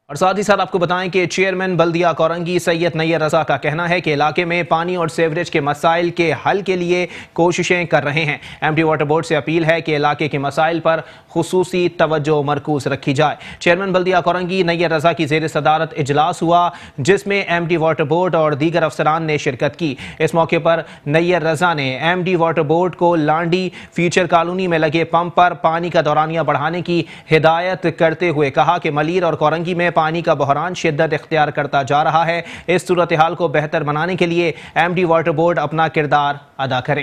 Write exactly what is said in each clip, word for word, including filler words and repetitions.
और साथ ही साथ आपको बताएं कि चेयरमैन बल्दिया कोरंगी सैयद नैयर रजा का कहना है कि इलाके में पानी और सीवरेज के मसाइल के हल के लिए कोशिशें कर रहे हैं। एमडी वाटर बोर्ड से अपील है कि इलाके के मसाइल पर खुसूसी तवज्जो मरकूज रखी जाए। चेयरमैन बल्दिया कोरंगी नैयर रजा की जेर सदारत इजलास हुआ, जिसमें एमडी वाटर बोर्ड और दीगर अफसरान ने शिरकत की। इस मौके पर नैयर रजा ने एमडी वाटर बोर्ड को लांडी फ्यूचर कॉलोनी में लगे पंप पर पानी का दौरानिया बढ़ाने की हिदायत करते हुए कहा कि मलीर और कोरंगी में पानी का बहरान शिद्दत इख्तियार करता जा रहा है। इस सूरत हाल को बेहतर बनाने के लिए एमडी वाटर बोर्ड अपना किरदार अदा करे।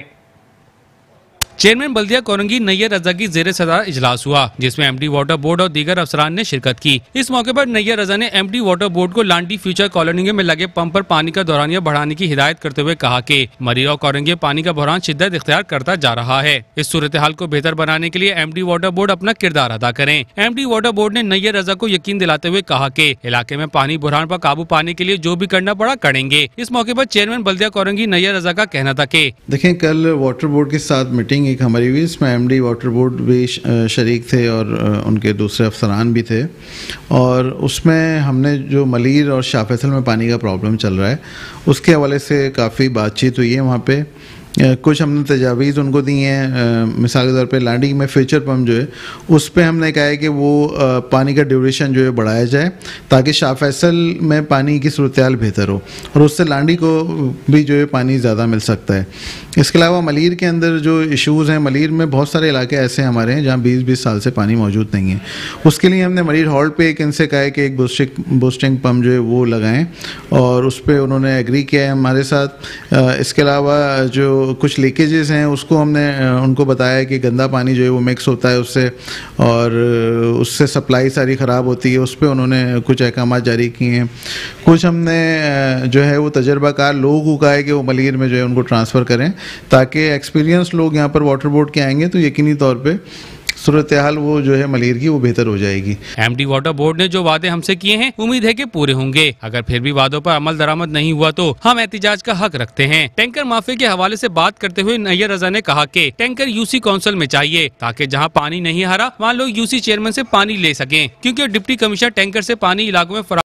चेयरमैन बल्दिया कोरंगी नैयर रजा की जेर सदारत इजलास हुआ, जिसमें एमडी वाटर बोर्ड और दीगर अफसरान ने शिरकत की। इस मौके पर नैयर रजा ने एमडी वाटर बोर्ड को लांडी फ्यूचर कॉलोनी में लगे पंप पर पानी का दौरानिया बढ़ाने की हिदायत करते हुए कहा कि मरीर और कोरंगी में पानी का बहरान शिद्दत इख्तियार करता जा रहा है। इस सूरत हाल को बेहतर बनाने के लिए एमडी वाटर बोर्ड अपना किरदार अदा करें। एमडी वाटर बोर्ड ने नैयर रजा को यकीन दिलाते हुए कहा कि इलाके में पानी बहरान पर काबू पाने के लिए जो भी करना पड़ा करेंगे। इस मौके पर चेयरमैन बल्दिया कोरंगी नैयर रजा का कहना था कि देखें, कल वाटर बोर्ड के साथ मीटिंग एक हमारी हुई, इसमें एमडी वाटर बोर्ड भी शरीक थे और उनके दूसरे अफसरान भी थे। और उसमें हमने जो मलीर और शाह फैसल में पानी का प्रॉब्लम चल रहा है उसके हवाले से काफ़ी बातचीत हुई है। वहाँ पे कुछ हमने तजावीज़ उनको दी हैं। मिसाल के तौर पे लांडी में फ्यूचर पम्प जो है उस पर हमने कहा है कि वो आ, पानी का ड्यूरेशन जो है बढ़ाया जाए ताकि शाह फैसल में पानी की सूरत हाल बेहतर हो और उससे लांडी को भी जो है पानी ज़्यादा मिल सकता है। इसके अलावा मलीर के अंदर जो इशूज़ हैं, मलीर में बहुत सारे इलाके ऐसे हमारे हैं जहाँ बीस बीस साल से पानी मौजूद नहीं है। उसके लिए हमने मलीर हॉल्ट पे एक इनसे कहा है कि एक बूस्टिंग बूस्टिंग पम्प जो है वो लगाएं और उस पर उन्होंने एग्री किया है हमारे साथ। इसके अलावा जो कुछ लीकेजेस हैं उसको हमने उनको बताया कि गंदा पानी जो है वो मिक्स होता है उससे और उससे सप्लाई सारी ख़राब होती है। उस पर उन्होंने कुछ अहकाम जारी किए हैं। कुछ हमने जो है वो तजर्बाकार लोगों को कहा है कि वो मलीर में जो है उनको ट्रांसफ़र करें ताकि एक्सपीरियंस लोग यहाँ पर वाटर बोर्ड के आएंगे तो यकीनी तौर पे सूरत हाल वो जो है मलीर की वो बेहतर हो जाएगी। एमडी वाटर बोर्ड ने जो वादे हमसे किए हैं उम्मीद है कि पूरे होंगे। अगर फिर भी वादों पर अमल दरामद नहीं हुआ तो हम एहतिजाज का हक रखते हैं। टैंकर माफिया के हवाले से बात करते हुए नैयर रजा ने कहा कि टैंकर यूसी काउंसिल में चाहिए ताकि जहां पानी नहीं आ रहा वहां लोग यूसी चेयरमैन से पानी ले सकें, क्योंकि डिप्टी कमिश्नर टैंकर से पानी इलाकों में